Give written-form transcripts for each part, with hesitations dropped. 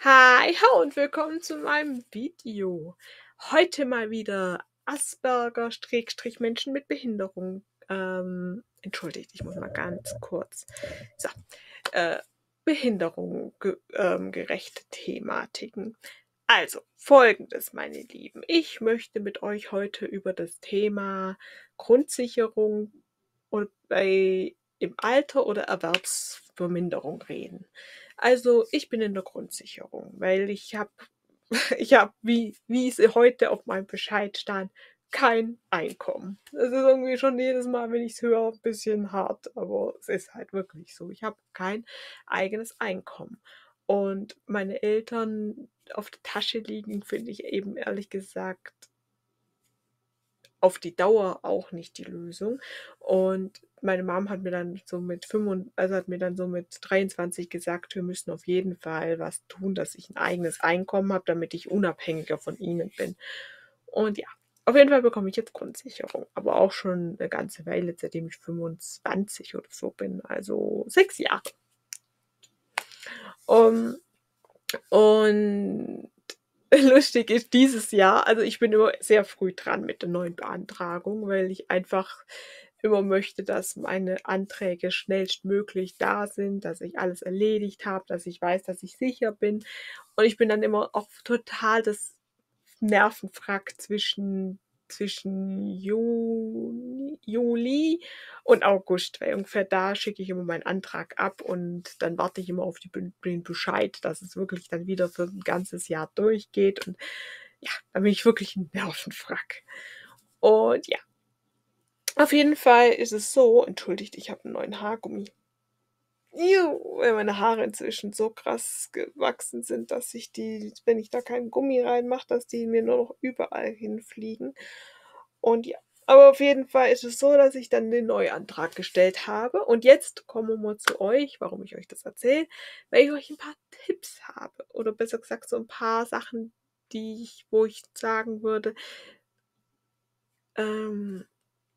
Hi ho und willkommen zu meinem Video. Heute mal wieder Asperger Menschen mit Behinderung. Entschuldigt, ich muss mal ganz kurz. So, äh, Behinderung gerechte Thematiken. Also, Folgendes, meine Lieben. Ich möchte mit euch heute über das Thema Grundsicherung und im Alter oder Erwerbsverminderung reden. Also, ich bin in der Grundsicherung, weil ich habe ich habe, wie es heute auf meinem Bescheid stand, kein Einkommen. Das ist irgendwie schon jedes Mal, wenn ich's höre, ein bisschen hart, aber es ist halt wirklich so. Ich habe kein eigenes Einkommen. Und meine Eltern auf der Tasche liegen, finde ich eben ehrlich gesagt auf die Dauer auch nicht die Lösung. Und meine Mom hat mir dann so mit 23 gesagt, wir müssen auf jeden Fall was tun, dass ich ein eigenes Einkommen habe, damit ich unabhängiger von ihnen bin. Und ja, auf jeden Fall bekomme ich jetzt Grundsicherung, aber auch schon eine ganze Weile, seitdem ich 25 oder so bin, also 6 Jahre. Um, und lustig ist dieses Jahr, also ich bin immer sehr früh dran mit der neuen Beantragung, weil ich einfach immer möchte, dass meine Anträge schnellstmöglich da sind, dass ich alles erledigt habe, dass ich weiß, dass ich sicher bin. Und ich bin dann immer auch total das Nervenwrack zwischen Juli und August, weil ungefähr da schicke ich immer meinen Antrag ab und dann warte ich immer auf den Bescheid, dass es wirklich dann wieder für 'n ganzes Jahr durchgeht und ja, da bin ich wirklich 'n Nervenwrack. Und ja, auf jeden Fall ist es so, entschuldigt, ich habe 'n neuen Haargummi. Weil meine Haare inzwischen so krass gewachsen sind, dass ich die, wenn ich da keinen Gummi reinmache, dass die mir nur noch überall hinfliegen. Und ja, aber auf jeden Fall ist es so, dass ich dann den Neuantrag gestellt habe. Und jetzt kommen wir mal zu euch, warum ich euch das erzähle, weil ich euch ein paar Tipps habe oder besser gesagt so ein paar Sachen, wo ich sagen würde, ähm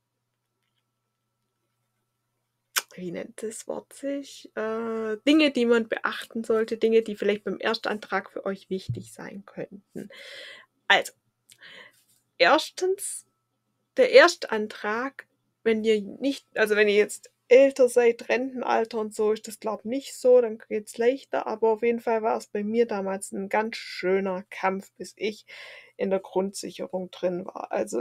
wie nennt das Wort sich? Dinge, die man beachten sollte, Dinge, die vielleicht beim Erstantrag für euch wichtig sein könnten. Also, erstens, der Erstantrag, wenn ihr jetzt älter seid, Rentenalter und so, ist das glaube ich nicht so, dann geht's leichter, aber auf jeden Fall war es bei mir damals ein ganz schöner Kampf, bis ich in der Grundsicherung drin war. Also,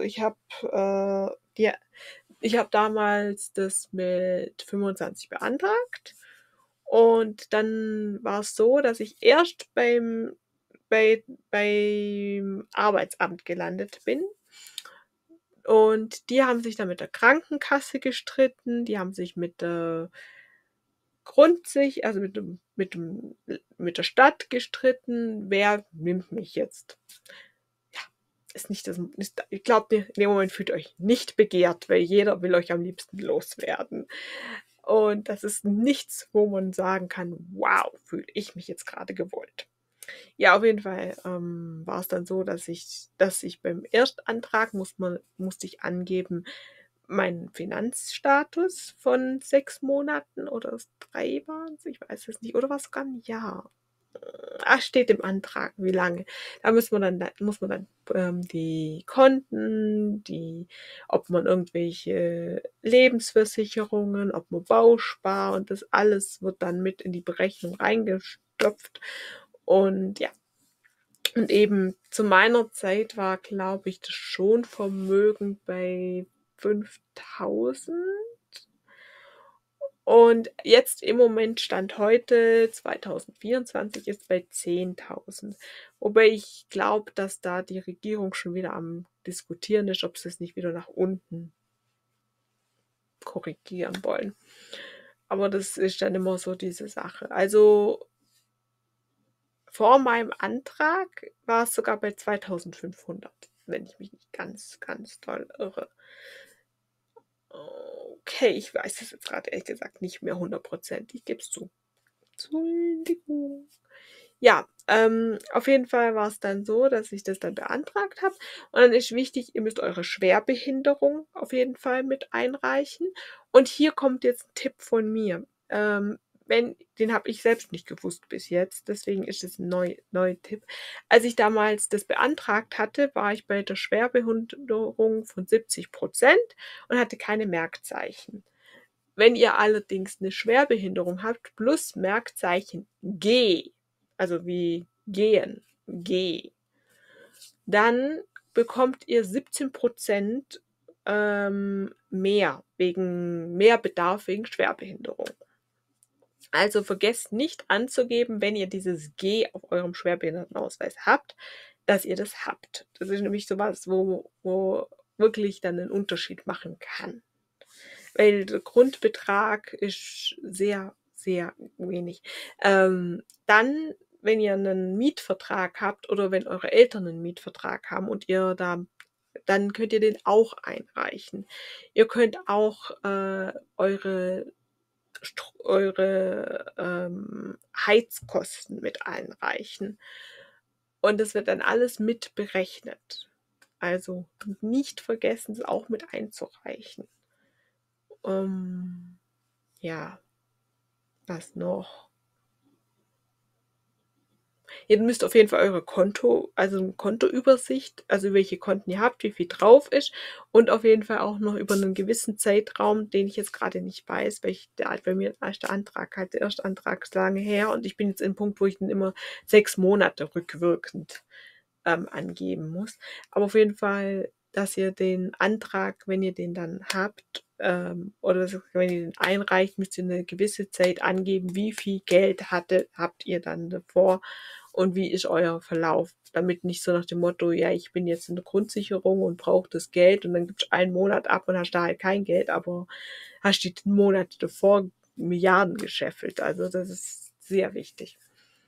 ich habe damals das mit 25 beantragt und dann war es so, dass ich erst beim Arbeitsamt gelandet bin und die haben sich dann mit der Krankenkasse gestritten, die haben sich mit der also mit der Stadt gestritten: „Wer nimmt mich jetzt?“ Ja, ist nicht das ist ich glaube, in dem Moment fühlt ihr euch nicht begehrt, weil jeder will euch am liebsten loswerden. Und das ist nichts, wo man sagen kann: „Wow, fühle ich mich jetzt grade gewollt.“ Ja, auf jeden Fall, war's dann so, dass ich beim Erstantrag musste ich angeben, meinen Finanzstatus von 6 Monaten oder es 3 waren's, ich weiß es nicht, oder war's sogar 'n Jahr? Steht im Antrag, wie lange. Da muss man dann die Konten, ob man irgendwelche Lebensversicherungen, ob man Bauspar und das alles wird dann mit in die Berechnung reingestopft. Und ja, und eben zu meiner Zeit war, glaube ich, das Schonvermögen bei 5.000. Und jetzt im Moment, Stand heute, 2024, ist bei 10.000. Wobei ich glaube, dass da die Regierung schon wieder am Diskutieren ist, ob sie es nicht wieder nach unten korrigieren wollen. Aber das ist dann immer so diese Sache. Also, vor meinem Antrag war es sogar bei 2.500, wenn ich mich nicht ganz, ganz doll irre. Okay, ich weiß es jetzt gerade ehrlich gesagt nicht mehr 100%. Ich gebe es zu. Entschuldigung. Ja, auf jeden Fall war es dann so, dass ich das dann beantragt habe. Und dann ist wichtig, ihr müsst eure Schwerbehinderung auf jeden Fall mit einreichen. Und hier kommt jetzt 'n Tipp von mir. den habe ich selbst nicht gewusst bis jetzt, deswegen ist es 'n neuer Tipp. Als ich damals das beantragt hatte, war ich bei der Schwerbehinderung von 70% und hatte keine Merkzeichen. Wenn ihr allerdings 'ne Schwerbehinderung habt plus Merkzeichen G, also wie gehen, G, dann bekommt ihr 17% mehr wegen Mehrbedarf wegen Schwerbehinderung. Also vergesst nicht anzugeben, wenn ihr dieses G auf eurem Schwerbehindertenausweis habt, dass ihr das habt. Das ist nämlich so was, wo wirklich dann 'nen Unterschied machen kann. Weil der Grundbetrag ist sehr, sehr wenig. Dann, wenn ihr 'nen Mietvertrag habt oder wenn eure Eltern 'nen Mietvertrag haben und ihr da dann könnt ihr den auch einreichen. Ihr könnt auch, eure Heizkosten mit einreichen und das wird dann alles mit berechnet. Also, nicht vergessen, es auch mit einzureichen. Ähm, ja, was noch? Ihr müsst auf jeden Fall eure Kontoübersicht, also welche Konten ihr habt, wie viel drauf ist und auf jeden Fall auch noch über 'nen gewissen Zeitraum, den ich jetzt grade nicht weiß, weil bei mir ist der Antrag halt der erste Antrag ist lange her und ich bin jetzt im Punkt, wo ich den immer 6 Monate rückwirkend, angeben muss. Aber auf jeden Fall, dass ihr den Antrag, wenn ihr den dann habt, oder wenn ihr den einreicht, müsst ihr 'ne gewisse Zeit angeben, wie viel Geld habt ihr dann davor und wie ist euer Verlauf, damit nicht so nach dem Motto: „Ja, ich bin jetzt in der Grundsicherung und brauche das Geld“ und dann gibst einen Monat ab und hast da halt kein Geld, aber hast die Monate davor Milliarden gescheffelt. Also, das ist sehr wichtig.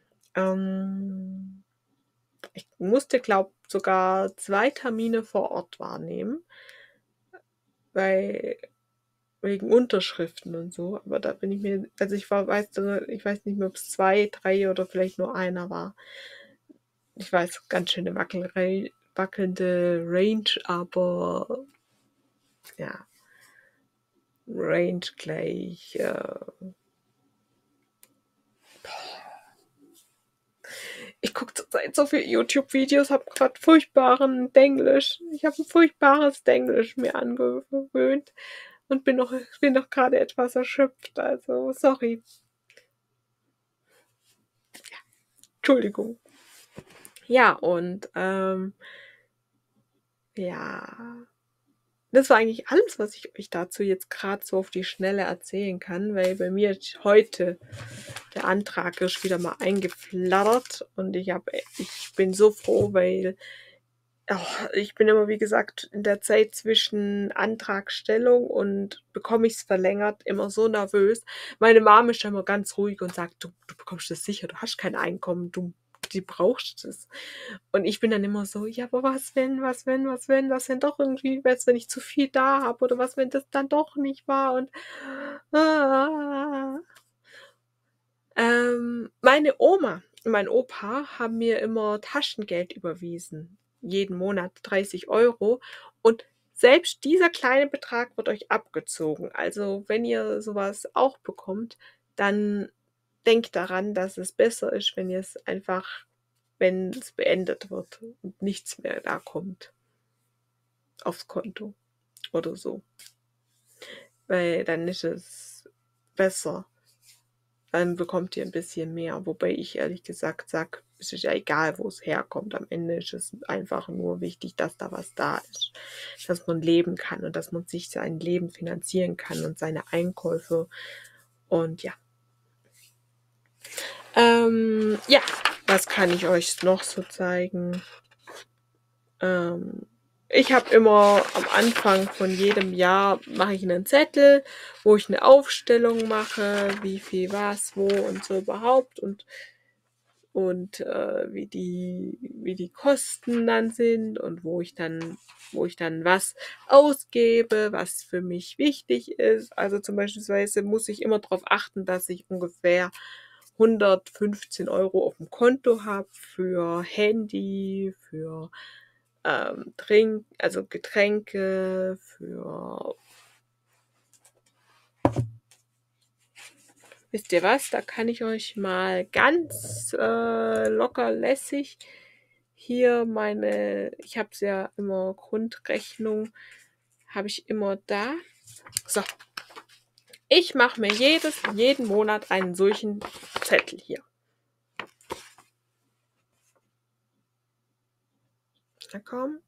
Ähm, ich musste, glaube sogar 2 Termine vor Ort wahrnehmen, weil wegen Unterschriften und so, aber da bin ich mir also, ich weiß nicht mehr, ob's 2, 3 oder vielleicht nur einer war. Ich weiß, ganz schöne wackelnde Range, aber ja, Range gleich, ich gucke zurzeit so viel YouTube-Videos, habe grad furchtbaren Denglisch. Ich habe 'n furchtbares Denglisch mir angewöhnt und bin noch grade etwas erschöpft, also sorry. Entschuldigung. Ja, und, ja, das war eigentlich alles, was ich euch dazu jetzt grad so auf die Schnelle erzählen kann, weil bei mir ist heute der Antrag ist wieder mal eingeflattert und ich bin so froh, weil ich bin immer, wie gesagt, in der Zeit zwischen Antragstellung und bekomme ich's verlängert, immer so nervös. Meine Mom ist da immer ganz ruhig und sagt: „Du bekommst das sicher, du hast kein Einkommen, du brauchst es.“ Und ich bin dann immer so: „Ja, aber was wenn, was wenn, was wenn, was wenn doch irgendwie wenn ich zu viel da habe oder was, wenn das dann doch nicht war und“ ah. Meine Oma und mein Opa haben mir immer Taschengeld überwiesen, jeden Monat 30 € und selbst dieser kleine Betrag wird euch abgezogen. Also, wenn ihr so was auch bekommt, dann denkt daran, dass es besser ist, wenn ihr es einfach wenn es beendet wird und nichts mehr da kommt aufs Konto oder so, weil dann ist es besser. Dann bekommt ihr 'n bisschen mehr, wobei ich ehrlich gesagt sage, es ist ja egal, wo's herkommt. Am Ende ist es einfach nur wichtig, dass da was da ist, dass man leben kann und dass man sich sein Leben finanzieren kann und seine Einkäufe und ja. Ja, was kann ich euch noch so zeigen? Ähm, ich habe immer am Anfang von jedem Jahr mache ich 'nen Zettel, wo ich 'ne Aufstellung mache, wie viel was, wo und so überhaupt und, wie die Kosten dann sind und wo ich dann was ausgebe, was für mich wichtig ist. Also, zum beispielsweise muss ich immer drauf achten, dass ich ungefähr 115 € aufm Konto habe für Handy, für, also Getränke, für Wisst ihr was? Da kann ich euch mal ganz locker lässig hier ich habe es ja immer, Grundrechnung habe ich immer da. So, ich mache mir jeden Monat einen solchen Zettel hier. Na komm.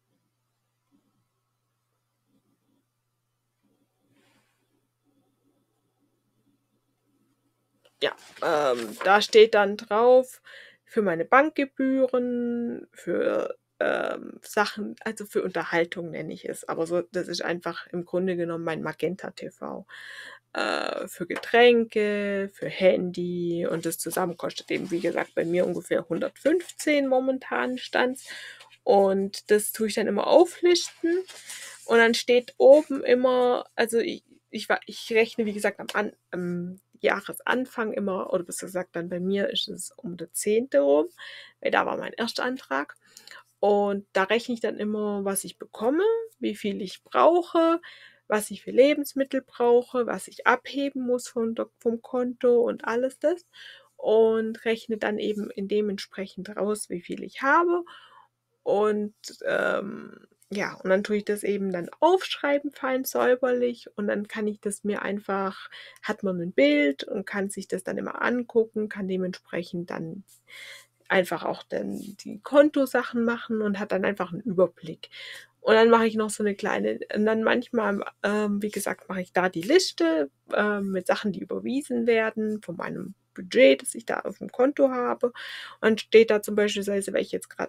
Ja, da steht dann drauf, für meine Bankgebühren, für Sachen, also für Unterhaltung nenne ich es, aber so, das ist einfach im Grunde genommen mein Magenta TV. Für Getränke, für Handy, und das zusammen kostet eben, wie gesagt, bei mir ungefähr 115 momentan stand's. Und das tue ich dann immer auflisten, und dann steht oben immer, also ich rechne, wie gesagt, am Jahresanfang immer, oder besser gesagt, dann bei mir ist es um der 10. rum, weil da war mein erster Antrag. Und da rechne ich dann immer, was ich bekomme, wie viel ich brauche, was ich für Lebensmittel brauche, was ich abheben muss vom Konto und alles das. Und rechne dann eben dementsprechend raus, wie viel ich habe. Und ja, und dann tue ich das eben dann aufschreiben, fein säuberlich, und dann kann ich das mir einfach, hat man ein Bild und kann sich das dann immer angucken, kann dementsprechend dann einfach auch dann die Kontosachen machen und hat dann einfach einen Überblick. Und dann mache ich noch so eine kleine, und dann manchmal, wie gesagt, mache ich da die Liste, mit Sachen, die überwiesen werden von meinem Budget, das ich da auf dem Konto habe. Und dann steht da zum beispielsweise, weil ich jetzt gerade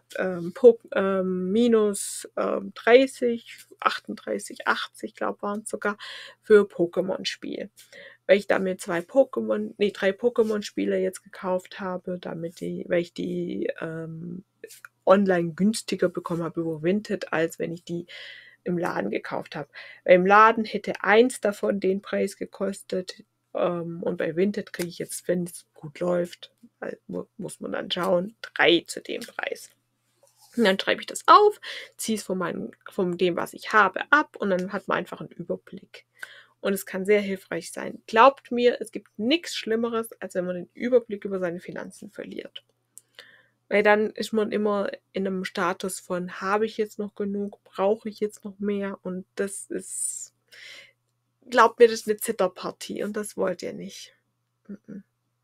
minus 30, 38, 80, glaube waren es sogar, für Pokémon-Spiel, weil ich da mir 3 Pokémon-Spiele jetzt gekauft habe, weil ich die online günstiger bekommen habe über Vinted, als wenn ich die im Laden gekauft habe. Weil im Laden hätte eins davon den Preis gekostet, und bei Vinted kriege ich jetzt, wenn es gut läuft, muss man dann schauen, 3 zu dem Preis. Und dann schreibe ich das auf, ziehe es von dem, was ich habe, ab, und dann hat man einfach einen Überblick. Und es kann sehr hilfreich sein. Glaubt mir, es gibt nichts Schlimmeres, als wenn man den Überblick über seine Finanzen verliert. Weil dann ist man immer in einem Status von, habe ich jetzt noch genug, brauche ich jetzt noch mehr? Und das ist, glaubt mir, das ist eine Zitterpartie, und das wollt ihr nicht. Mhm.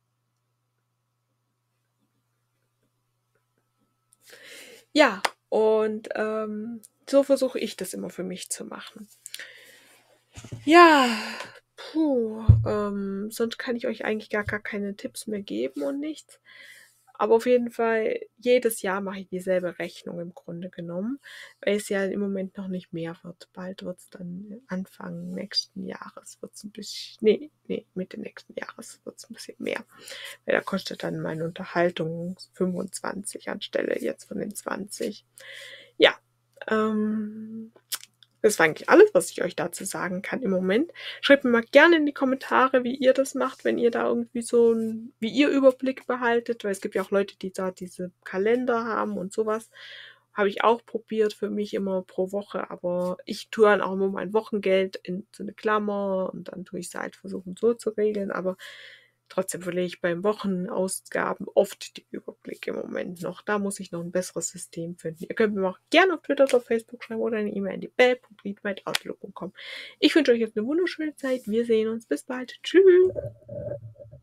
Ja, und so versuche ich das immer für mich zu machen. Ja, sonst kann ich euch eigentlich gar keine Tipps mehr geben und nichts. Aber auf jeden Fall, jedes Jahr mache ich dieselbe Rechnung im Grunde genommen, weil es ja im Moment noch nicht mehr wird. Bald wird es dann Anfang nächsten Jahres wird's ein bisschen, nee, Mitte nächsten Jahres wird es ein bisschen mehr. Weil da kostet dann meine Unterhaltung 25 anstelle jetzt von den 20. Ja, das war eigentlich alles, was ich euch dazu sagen kann im Moment. Schreibt mir mal gerne in die Kommentare, wie ihr das macht, wenn ihr da irgendwie wie ihr Überblick behaltet, weil es gibt ja auch Leute, die da diese Kalender haben und sowas. Habe ich auch probiert für mich immer pro Woche, aber ich tue dann auch immer mein Wochengeld in so eine Klammer, und dann tue ich es halt versuchen so zu regeln, aber trotzdem verliere ich beim Wochenausgaben oft den Überblick im Moment noch. Da muss ich noch ein besseres System finden. Ihr könnt mir auch gerne auf Twitter oder Facebook schreiben oder eine E-Mail an die bell.lied@outlook.com. Ich wünsche euch jetzt eine wunderschöne Zeit. Wir sehen uns. Bis bald. Tschüss.